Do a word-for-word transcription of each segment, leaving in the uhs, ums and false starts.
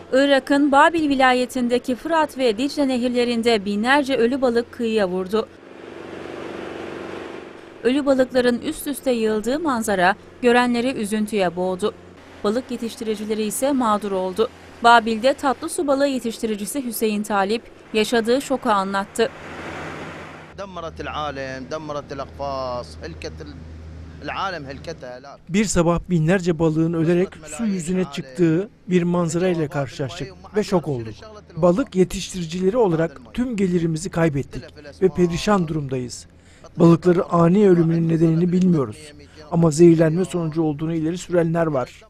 Irak'ın Babil vilayetindeki Fırat ve Dicle nehirlerinde binlerce ölü balık kıyıya vurdu. Ölü balıkların üst üste yığıldığı manzara görenleri üzüntüye boğdu. Balık yetiştiricileri ise mağdur oldu. Babil'de tatlı su balığı yetiştiricisi Hüseyin Talip yaşadığı şoku anlattı. Bir sabah binlerce balığın ölerek su yüzüne çıktığı bir manzara ile karşılaştık ve şok olduk. Balık yetiştiricileri olarak tüm gelirimizi kaybettik ve perişan durumdayız. Balıkların ani ölümünün nedenini bilmiyoruz ama zehirlenme sonucu olduğunu ileri sürenler var.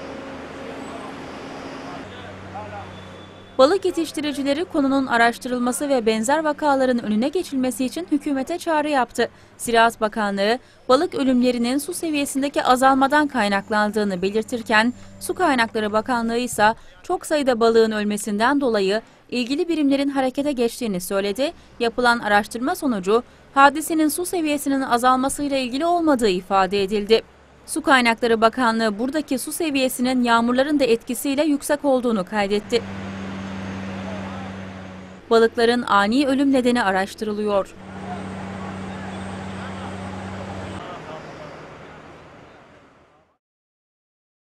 Balık yetiştiricileri konunun araştırılması ve benzer vakaların önüne geçilmesi için hükümete çağrı yaptı. Ziraat Bakanlığı, balık ölümlerinin su seviyesindeki azalmadan kaynaklandığını belirtirken, Su Kaynakları Bakanlığı ise çok sayıda balığın ölmesinden dolayı ilgili birimlerin harekete geçtiğini söyledi. Yapılan araştırma sonucu, hadisenin su seviyesinin azalmasıyla ilgili olmadığı ifade edildi. Su Kaynakları Bakanlığı buradaki su seviyesinin yağmurların da etkisiyle yüksek olduğunu kaydetti. Balıkların ani ölüm nedeni araştırılıyor.